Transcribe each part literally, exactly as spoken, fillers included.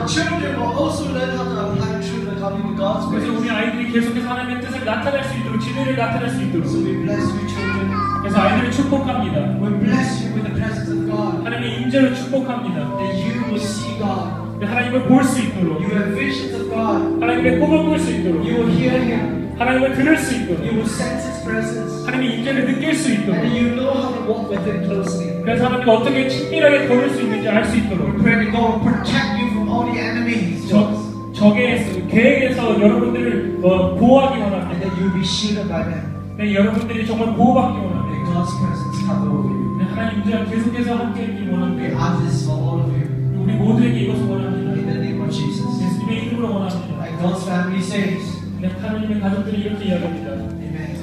children will also learn how to apply truth according to God's 그래서 ways. 우리 아이들이 계속해서 하나님의 뜻을 나타낼 수 있도록 진리를 나타낼 수 있도록. So we bless you, children. 그래서 아이들을 축복합니다. We bless you with the presence of God. 하나님의 임재를 축복합니다. That you will see God. 하나님을 볼 수 있도록. You have visions of God. 하나님의 꿈을 꿀 수 있도록. You will hear Him. 하나님을 들을 수 있도록. You will sense His presence. 하나님의 임재를 느낄 수 있도록. And you know how to walk with Him closely. 그래서 하나님과 어떻게 친밀하게 걸을 수 있는지 알 수 있도록. We pray that God will protect you from all the enemies. 적, 적의 계획에서 여러분들을 어, 보호하기 원합니다. And that you will be shielded by them. 네, 여러분들이 정말 보호받기 원합니다. May God's presence cover over you. 네, 하나님 임재가 계속해서 함께 있기 We 원합니다. ask this for all of you. 우리 모두에게 이것을 원합니다. In the name of Jesus. 예수님의 이름으로 원합니다. Like God's family says. 네, 하나님의 가족들이 이렇게 이야기합니다. Amen.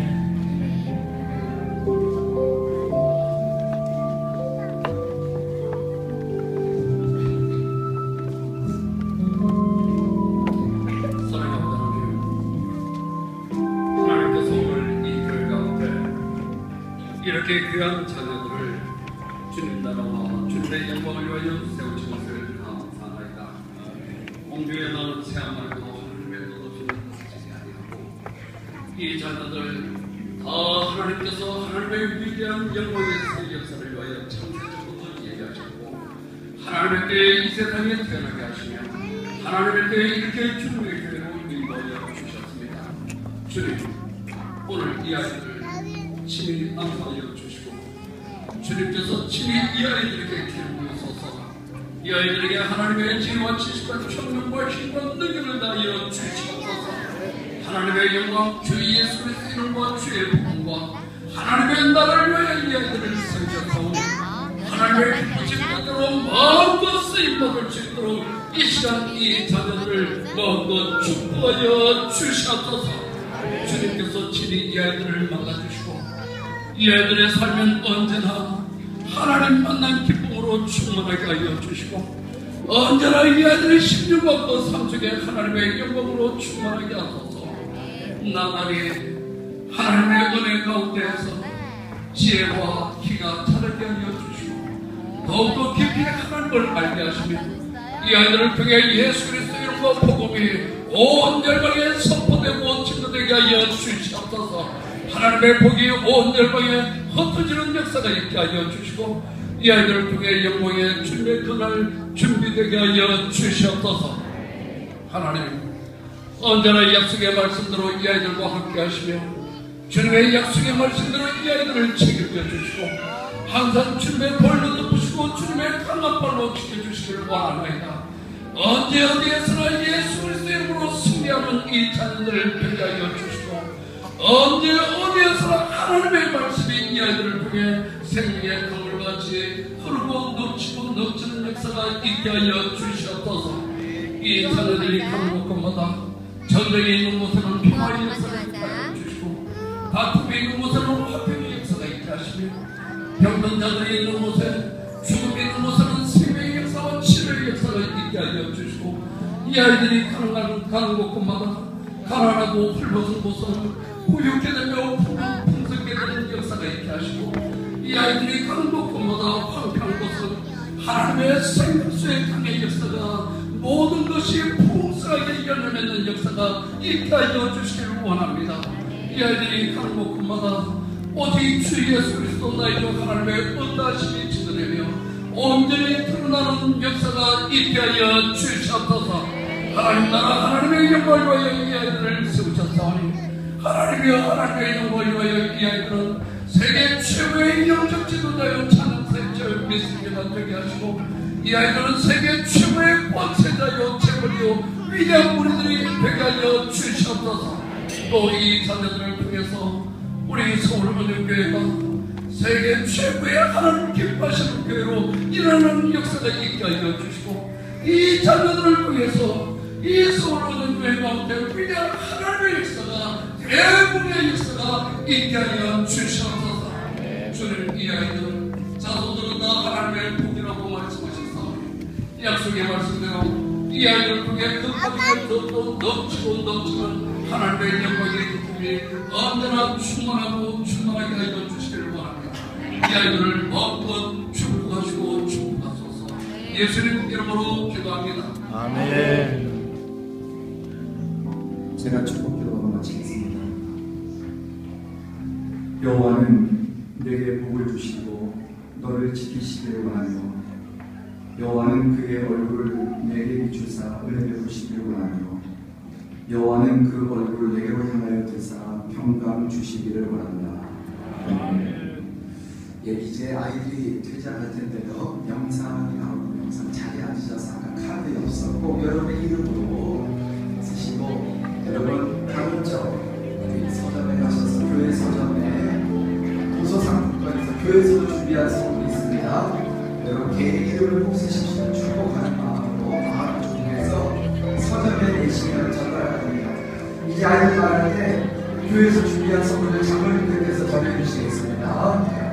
이렇게 귀한 자녀들을 주님 나라와 주님의 영광을 위하여 세우신 것을 감사하나이다. 공주의 나는 체험하고 하나님의 뜻없이는 지지 아니하고 이 자녀들 다 하나님께서 하나님의 위대한 영광의 역사를 위하여 창세전부터 예비하셨고 하나님께 이 세상에 태어나게 하시며 하나님께 이렇게 주님의 교회로 인도하여 주셨습니다. 주님 오늘 이 아이들을 친히 안수하여 주시고 주님께서 친히 이 아이들에게 기름부으소서 이 아이들에게 하나님의 지혜와 지식과 청명과 힘과 능력을 다하여 주시옵소서. 하나님의 영광 주 예수 그리스도의 이름과 주의 복음과 하나님의 나라를 위하여 이 아이들을 세우셨사오니 하나님의 기쁘신 뜻대로 마음껏 쓰임받을 수 있도록 이 시간 이 자녀들을 마음껏 축복하여 주시옵소서. 주님께서 친히 이 아이들을 만나주시고 이 아이들의 삶은 언제나 하나님 만난 기쁨으로 충만하게 하여 주시고 언제나 이 아이들의 심령과 그 삶 속에 하나님의 영광으로 충만하게 하소서. 나날이 하나님의 은혜 가운데에서 지혜와 키가 자라게 하여 주시고 더욱더 깊이 하나님을 알게 하시며 이 아이들을 통해 예수 그리스도의 이름과 복음이 온 열방에 선포되고 증거되게 하여 주시옵소서. 하나님의 복이 온 열방에 흩어지는 역사가 있게 하여 주시고 이 아이들을 통해 영광의 주님의 그날 준비되게 하여 주시옵소서. 하나님 언제나 약속의 말씀대로 이 아이들과 함께 하시며 주님의 약속의 말씀대로 이 아이들을 책임져 주시고 항상 주님의 벌로 덮으시고 주님의 강한 발로 지켜주시기를 원하나이다. 언제 어디에서나 예수 그리스도의 이름으로 승리하는 이 자녀들을 되게 하여 주시고 언제 어디에서나 하나님의 말씀이 이 아이들을 통해 생명의 강물같이 흐르고 넘치고 넘치는 역사가 있게 하여 주시옵소서. 이 자녀들이 가는 곳마다 전쟁이 있는 곳에는 평화의 역사가 있게 하여 주시고 다툼이 있는 곳에는 화평의 역사가 있게 하시며 병든 자들이 있는 곳에 죽음이 있는 곳에는 생명의 역사와 치료의 역사가 있게 하여 주시고 이 아이들이 가는, 가는 곳마다 가난하고 헐벗은 곳은 부유케 되며 풍성케 되는 역사가 있게 하시고 이 아이들이 가는 곳마다 황폐한 곳은 하나님의 생명수의 강의 역사가 모든 것이 풍성하게 열려맺는 역사가 있게 하여 주시기를 원합니다. 이 아이들이 가는 곳마다 오직 주 예수 그리스도 나의 주 하나님의 은다심이 지도되며 온전히 드러나는 역사가 있게 하여 주시옵소서. 하나님 나라 하나님의 영광을 위하여 이 아이들을 세우셨사오니 하나님이여 하나님의 영광을 위하여 이 아이들은 세계 최고의 영적 지도자여 찬양세자여 미스기가 되게 하시고 이 아이들은 세계 최고의 권세자여 재벌이요 위대한 우리들이 되게 하여 주시옵소서. 또 이 자녀들을 통해서 우리 서울은행교회가 세계 최고의 하나님 기뻐하시는 교회로 일어나는 역사가 있게 하여 주시고 이 자녀들을 통해서 이 서울은행교회 가운데 위대한 하나님의 역사가 대부분의 역사가 있게 하여 주시옵소서. 주님 이 아이들 자손들은 다 하나님의 복이라고 말씀하셨사오니 약속의 말씀대로 이 아이들을 통해 그 가정에 더 넘치고 넘치는 하나님의 영광의 기쁨이 언제나 충만하고 충만하게 하여 주시기를 원합니다. 이 아이들을 마음껏 축복하시고 축복하소서. 이 예수님 이름으로 기도합니다. 아멘. 제가 축복 기도로 마치겠습니다. 여호와는 내게 복을 주시고 너를 지키시기를 원하며 여호와는 그의 얼굴을 내게 비추사 은혜 베푸시기를 원하며 여호와는 그 얼굴을 내게로 향하여 드사 평강 주시기를 원한다. 예, 이제 아이들이 퇴장할 텐데요. 명상이 나오는 명상 자리에 앉으셔서 아까 카드에 없었고 여러분의 이름으로 쓰시고 여러분 강원적 서점에 가셔서 교회 서점에 도서상품권에서 교회에서도 준비한 선물이 있습니다. 여러분 개인 이름을 꼭 쓰십시오. 축복하는 마음으로 마음을 준비해서 서점에 내시면 전달합니다. 이제 아이들 말할 때 교회에서 준비한 선물을 장로님들께서 전해주시겠습니다.